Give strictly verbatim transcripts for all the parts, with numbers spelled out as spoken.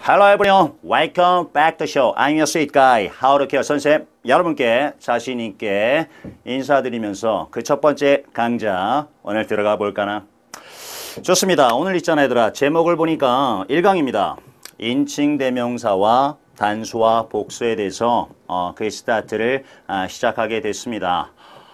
Hello everyone, welcome back to the show. I'm your sweet guy, How to Care 선생님. 여러분께 자신 있게 인사드리면서 그 첫 번째 강좌 오늘 들어가 볼까나? 좋습니다. 오늘 있잖아 얘들아. 제목을 보니까 일 강입니다. 인칭 대명사와 단수와 복수에 대해서 어, 그 스타트를 아, 시작하게 됐습니다.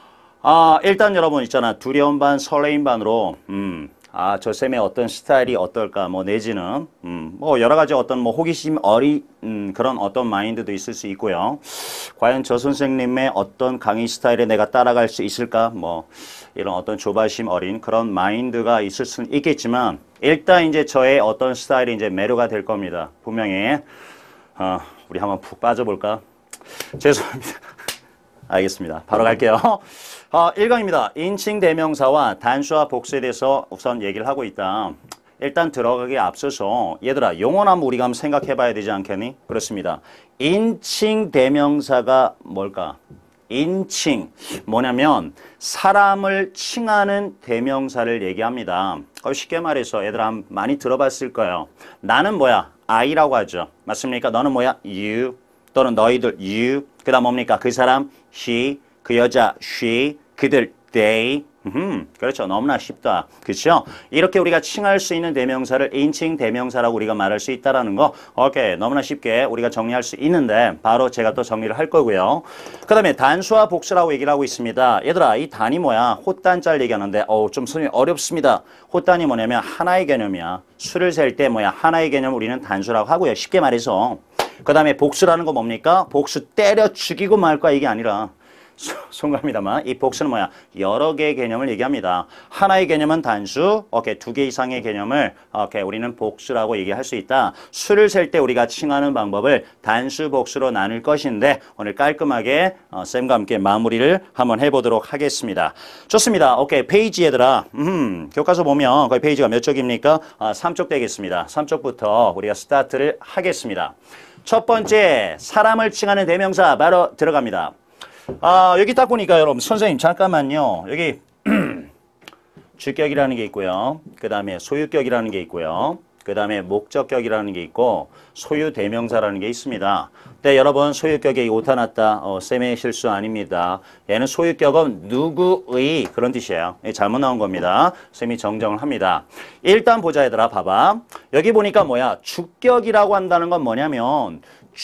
아, 일단 여러분 있잖아. 두려움 반 설레임 반으로 음. 아, 저 쌤의 어떤 스타일이 어떨까, 뭐, 내지는, 음, 뭐, 여러 가지 어떤, 뭐, 호기심 어린, 음, 그런 어떤 마인드도 있을 수 있고요. 과연 저 선생님의 어떤 강의 스타일에 내가 따라갈 수 있을까, 뭐, 이런 어떤 조바심 어린 그런 마인드가 있을 수는 있겠지만, 일단 이제 저의 어떤 스타일이 이제 매료가 될 겁니다. 분명히. 어, 우리 한번 푹 빠져볼까? 죄송합니다. 알겠습니다. 바로 갈게요. 어, 일 강입니다. 인칭 대명사와 단수와 복수에 대해서 우선 얘기를 하고 있다. 일단 들어가기에 앞서서 얘들아 용어나 우리가 한번 생각해 봐야 되지 않겠니? 그렇습니다. 인칭 대명사가 뭘까? 인칭 뭐냐면 사람을 칭하는 대명사를 얘기합니다. 쉽게 말해서 얘들아 많이 들어봤을 거예요. 나는 뭐야? I라고 하죠. 맞습니까? 너는 뭐야? You 또는 너희들 you 그 다음 뭡니까? 그 사람 he 그 여자 she 그들 they 음, 그렇죠. 너무나 쉽다. 그렇죠? 이렇게 우리가 칭할 수 있는 대명사를 인칭 대명사라고 우리가 말할 수 있다라는 거 오케이. 너무나 쉽게 우리가 정리할 수 있는데 바로 제가 또 정리를 할 거고요. 그 다음에 단수와 복수라고 얘기를 하고 있습니다. 얘들아 이 단이 뭐야? 헛단자를 얘기하는데 어우 좀 선생님 어렵습니다. 헛단이 뭐냐면 하나의 개념이야. 수를 셀 때 뭐야? 하나의 개념 우리는 단수라고 하고요. 쉽게 말해서 그 다음에 복수라는 거 뭡니까? 복수 때려 죽이고 말 거야 이게 아니라 송갑니다만 이 복수는 뭐야? 여러 개의 개념을 얘기합니다. 하나의 개념은 단수, 오케이 두 개 이상의 개념을 오케이 우리는 복수라고 얘기할 수 있다. 수를 셀 때 우리가 칭하는 방법을 단수, 복수로 나눌 것인데 오늘 깔끔하게 어, 쌤과 함께 마무리를 한번 해보도록 하겠습니다. 좋습니다. 오케이 페이지 얘들아, 음, 교과서 보면 거기 페이지가 몇 쪽입니까? 아, 삼 쪽 되겠습니다. 삼 쪽부터 우리가 스타트를 하겠습니다. 첫 번째 사람을 칭하는 대명사 바로 들어갑니다. 아, 여기 딱 보니까 여러분 선생님 잠깐만요. 여기 주격이라는 게 있고요. 그 다음에 소유격이라는 게 있고요. 그 다음에 목적격이라는 게 있고 소유 대명사라는 게 있습니다. 네, 여러분 소유격에 오타 났다. 어, 쌤의 실수 아닙니다. 얘는 소유격은 누구의 그런 뜻이에요. 잘못 나온 겁니다. 쌤이 정정을 합니다. 일단 보자 얘들아 봐봐. 여기 보니까 뭐야? 주격이라고 한다는 건 뭐냐면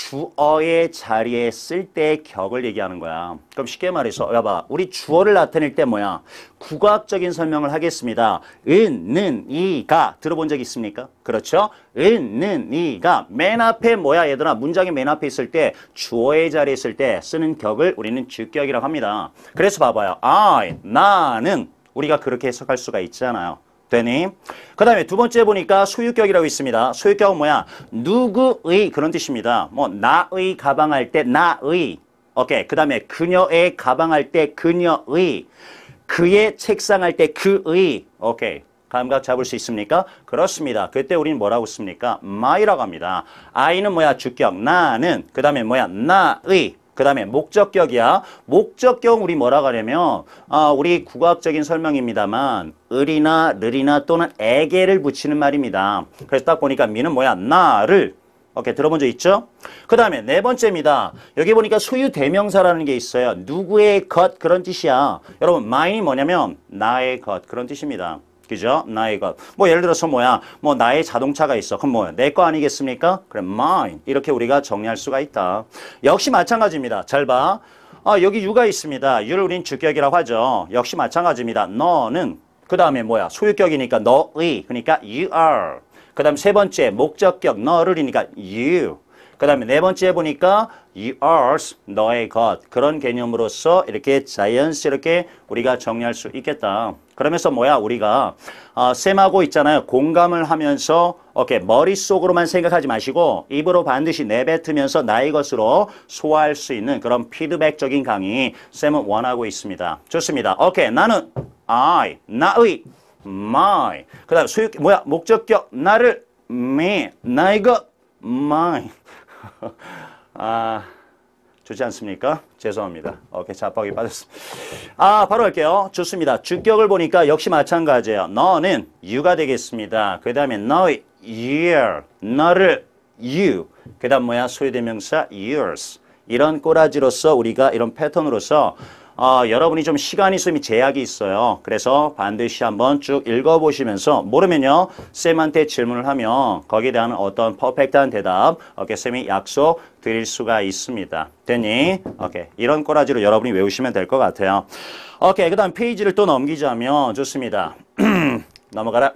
주어의 자리에 쓸 때의 격을 얘기하는 거야. 그럼 쉽게 말해서 여봐 우리 주어를 나타낼 때 뭐야? 국어학적인 설명을 하겠습니다. 은, 는, 이가 들어본 적 있습니까? 그렇죠? 은, 는, 이가 맨 앞에 뭐야 얘들아 문장의 맨 앞에 있을 때 주어의 자리에 있을 때 쓰는 격을 우리는 주격이라고 합니다. 그래서 봐봐요. I, 나는 우리가 그렇게 해석할 수가 있잖아요. 되니? 그 다음에 두 번째 보니까 소유격이라고 있습니다. 소유격은 뭐야? 누구의 그런 뜻입니다. 뭐 나의 가방할 때 나의 오케이. 그 다음에 그녀의 가방할 때 그녀의 그의 책상할 때 그의 오케이. 감각 잡을 수 있습니까? 그렇습니다. 그때 우리는 뭐라고 씁니까? my라고 합니다. I는 뭐야? 주격. 나는 그 다음에 뭐야? 나의 그 다음에 목적격이야. 목적격 우리 뭐라고 하냐면 아, 우리 국어학적인 설명입니다만 을이나 르이나 또는 에게를 붙이는 말입니다. 그래서 딱 보니까 미는 뭐야? 나를 오케이 들어본 적 있죠? 그 다음에 네 번째입니다. 여기 보니까 소유 대명사라는 게 있어요. 누구의 것 그런 뜻이야. 여러분 mine이 뭐냐면 나의 것 그런 뜻입니다. 그죠? 나의 것. 뭐 예를 들어서 뭐야? 뭐 나의 자동차가 있어. 그럼 뭐야? 내 거 아니겠습니까? 그래 mine. 이렇게 우리가 정리할 수가 있다. 역시 마찬가지입니다. 잘 봐. 아, 여기 you가 있습니다. you를 우린 주격이라고 하죠. 역시 마찬가지입니다. 너는 그 다음에 뭐야? 소유격이니까 너의. 그러니까 you are. 그 다음 세 번째 목적격 너를이니까 you. 그 다음에 네 번째 보니까 yours, 너의 것. 그런 개념으로서 이렇게 자연스럽게 우리가 정리할 수 있겠다. 그러면서 뭐야 우리가 어, 쌤하고 있잖아요. 공감을 하면서 오케이 머릿속으로만 생각하지 마시고 입으로 반드시 내뱉으면서 나의 것으로 소화할 수 있는 그런 피드백적인 강의 쌤은 원하고 있습니다. 좋습니다. 오케이 나는 I, 나의 my. 그 다음에 소유 뭐야 목적격 나를 me, 나의 것 my. 아, 좋지 않습니까? 죄송합니다. 오케이, 자뻑이 빠졌습니다. 아, 바로 할게요. 좋습니다. 주격을 보니까 역시 마찬가지예요. 너는 you가 되겠습니다. 그 다음에 너의 year, 너를 you. 그 다음 뭐야? 소유대명사 yours. 이런 꼬라지로서 우리가 이런 패턴으로서 어, 여러분이 좀 시간이 있으면 제약이 있어요. 그래서 반드시 한번 쭉 읽어보시면서 모르면요. 쌤한테 질문을 하면 거기에 대한 어떤 퍼펙트한 대답 오케이, 쌤이 약속 드릴 수가 있습니다. 됐니? 오케이. 이런 꼬라지로 여러분이 외우시면 될 것 같아요. 오케이. 그 다음 페이지를 또 넘기자면 좋습니다. 넘어가라.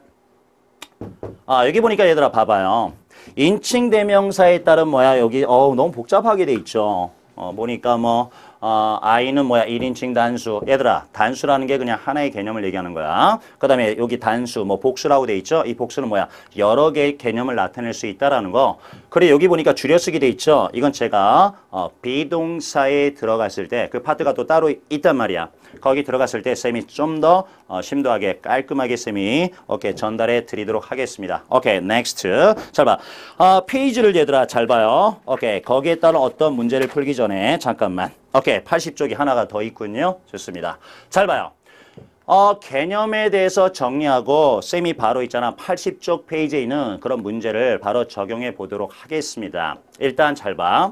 아, 여기 보니까 얘들아 봐봐요. 인칭 대명사에 따른 뭐야 여기 어 너무 복잡하게 돼 있죠. 어 보니까 뭐 어, I는 뭐야 일 인칭 단수. 얘들아 단수라는 게 그냥 하나의 개념을 얘기하는 거야. 그 다음에 여기 단수 뭐 복수라고 돼 있죠. 이 복수는 뭐야 여러 개의 개념을 나타낼 수 있다라는 거. 그래 여기 보니까 줄여쓰기 돼 있죠. 이건 제가 어, 비동사에 들어갔을 때 그 파트가 또 따로 있단 말이야. 거기 들어갔을 때 쌤이 좀 더 어, 심도하게 깔끔하게 쌤이 오케이 전달해 드리도록 하겠습니다. 오케이 next. 잘 봐. 어, 페이지를 얘들아 잘 봐요. 오케이 거기에 따른 어떤 문제를 풀기 전에 잠깐만. 오케이 팔십 쪽이 하나가 더 있군요. 좋습니다. 잘 봐요. 어, 개념에 대해서 정리하고 쌤이 바로 있잖아. 팔십 쪽 페이지에 있는 그런 문제를 바로 적용해 보도록 하겠습니다. 일단 잘 봐.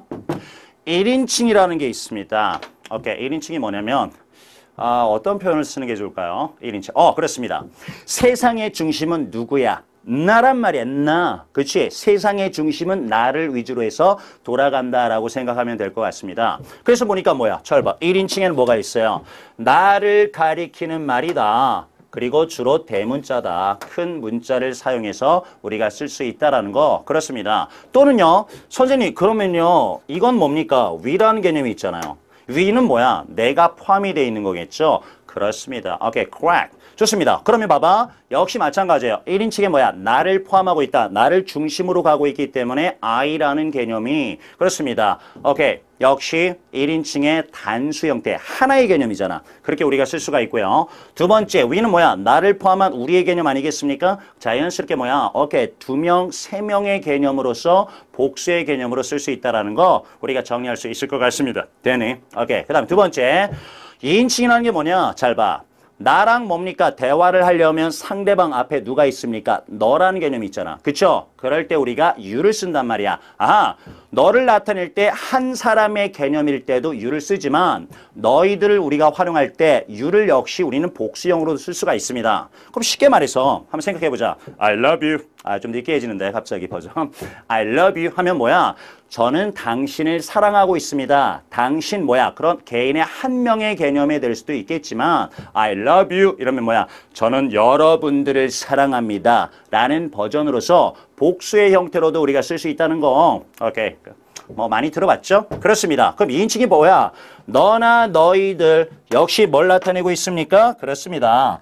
일 인칭이라는 게 있습니다. 오케이 일 인칭이 뭐냐면 아, 어떤 표현을 쓰는 게 좋을까요? 일 인칭. 어, 그렇습니다. 세상의 중심은 누구야? 나란 말이야, 나. 그치? 세상의 중심은 나를 위주로 해서 돌아간다라고 생각하면 될 것 같습니다. 그래서 보니까 뭐야? 잘 봐. 일 인칭에는 뭐가 있어요? 나를 가리키는 말이다. 그리고 주로 대문자다. 큰 문자를 사용해서 우리가 쓸 수 있다라는 거. 그렇습니다. 또는요, 선생님, 그러면요, 이건 뭡니까? 위라는 개념이 있잖아요. 위는 뭐야? 내가 포함이 되어 있는 거겠죠? 그렇습니다. 오케이, correct. 좋습니다. 그러면 봐봐. 역시 마찬가지예요. 일 인칭에 뭐야? 나를 포함하고 있다. 나를 중심으로 가고 있기 때문에 I라는 개념이 그렇습니다. 오케이. 역시 일 인칭의 단수 형태 하나의 개념이잖아. 그렇게 우리가 쓸 수가 있고요. 두 번째, 위는 뭐야? 나를 포함한 우리의 개념 아니겠습니까? 자연스럽게 뭐야? 오케이. 두 명, 세 명의 개념으로서 복수의 개념으로 쓸 수 있다는 거 우리가 정리할 수 있을 것 같습니다. 되니? 오케이. 그 다음 두 번째. 이 인칭이라는 게 뭐냐? 잘 봐. 나랑 뭡니까? 대화를 하려면 상대방 앞에 누가 있습니까? 너라는 개념이 있잖아. 그쵸? 그럴 때 우리가 you를 쓴단 말이야. 아하, 너를 나타낼 때 한 사람의 개념일 때도 you를 쓰지만 너희들을 우리가 활용할 때 you를 역시 우리는 복수형으로도 쓸 수가 있습니다. 그럼 쉽게 말해서 한번 생각해보자. I love you. 아, 좀 늦게 해지는데 갑자기 버전. I love you 하면 뭐야? 저는 당신을 사랑하고 있습니다. 당신 뭐야? 그런 개인의 한 명의 개념이 될 수도 있겠지만 I love you 이러면 뭐야? 저는 여러분들을 사랑합니다. 라는 버전으로서 복수의 형태로도 우리가 쓸 수 있다는 거. 오케이. 뭐 많이 들어봤죠? 그렇습니다. 그럼 이 인칭이 뭐야? 너나 너희들 역시 뭘 나타내고 있습니까? 그렇습니다.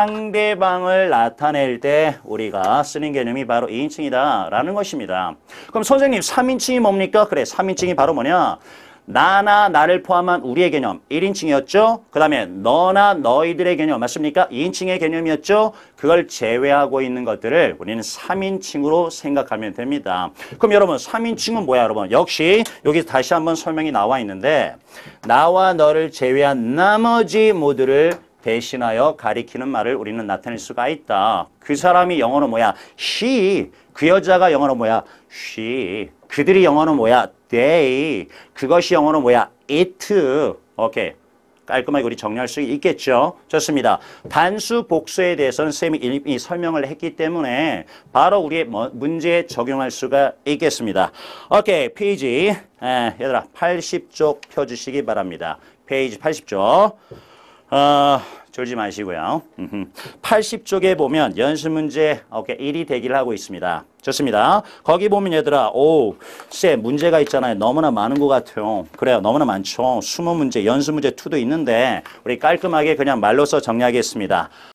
상대방을 나타낼 때 우리가 쓰는 개념이 바로 이 인칭이다 라는 것입니다. 그럼 선생님 삼 인칭이 뭡니까? 그래 삼 인칭이 바로 뭐냐? 나나 나를 포함한 우리의 개념 일 인칭이었죠. 그 다음에 너나 너희들의 개념 맞습니까? 이 인칭의 개념이었죠. 그걸 제외하고 있는 것들을 우리는 삼 인칭으로 생각하면 됩니다. 그럼 여러분 삼 인칭은 뭐야 여러분? 역시 여기 다시 한번 설명이 나와 있는데 나와 너를 제외한 나머지 모두를 대신하여 가리키는 말을 우리는 나타낼 수가 있다. 그 사람이 영어로 뭐야? she. 그 여자가 영어로 뭐야? she. 그들이 영어로 뭐야? they. 그것이 영어로 뭐야? it. 오케이. 깔끔하게 우리 정리할 수 있겠죠? 좋습니다. 단수 복수에 대해서는 쌤이 이미 설명을 했기 때문에 바로 우리의 문제에 적용할 수가 있겠습니다. 오케이. 페이지. 에, 얘들아 팔십 쪽 펴주시기 바랍니다. 페이지 팔십 쪽. 어, 졸지 마시고요. 팔십 쪽에 보면 연습 문제 오케이, 일이 대기를 하고 있습니다. 좋습니다. 거기 보면 얘들아 오, 쌤 문제가 있잖아요. 너무나 많은 것 같아요. 그래요. 너무나 많죠. 숨은 문제, 연습 문제 이도 있는데 우리 깔끔하게 그냥 말로써 정리하겠습니다.